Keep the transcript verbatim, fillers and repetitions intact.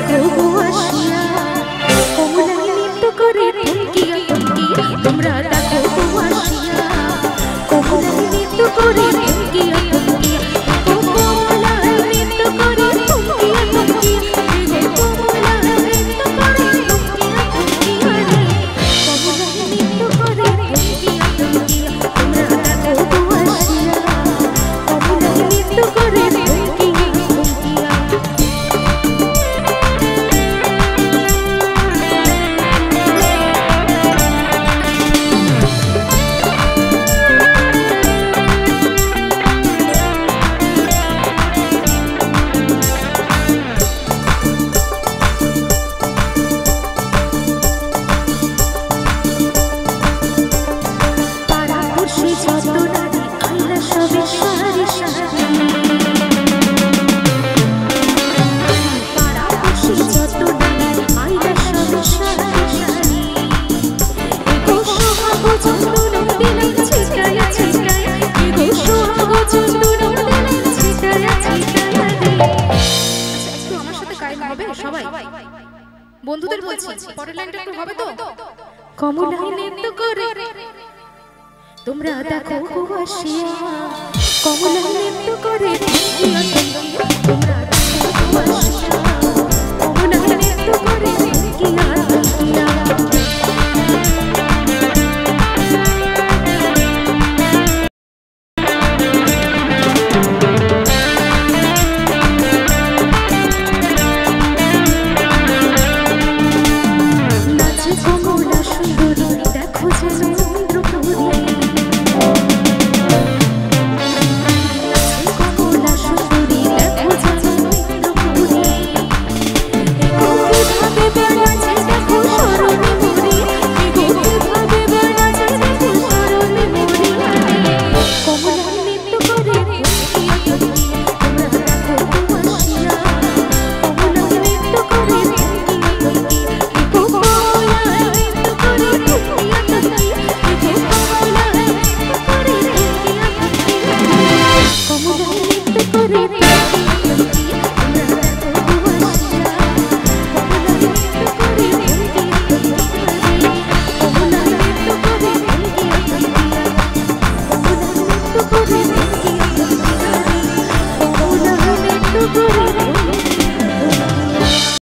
দেখো গো আসিয়া কমলাই নৃত্য করে থমকিয়া থমকিয়া তোমরা দেখো গো আসিয়া কমলাই নৃত্য করে থমকিয়া থমকিয়া কমলাই নৃত্য করে থমকিয়া থমকিয়া কমলাই নৃত্য করে থমকিয়া থমকিয়া রে কমলাই নৃত্য করে থমকিয়া থমকিয়া তোমরা দেখো গো আসিয়া কমলাই নৃত্য করে থমকিয়া থমকিয়া বন্ধুদের বলছি পরের লাইনটা একটু হবে তো কমলাই নৃত্য করে তোমরা দেখো গো আসিয়া কমলাই নৃত্য করে থমকিয়া থমকিয়া তোমরা দেখো গো আসিয়া কমলাই নৃত্য করে থমকিয়া থমকিয়া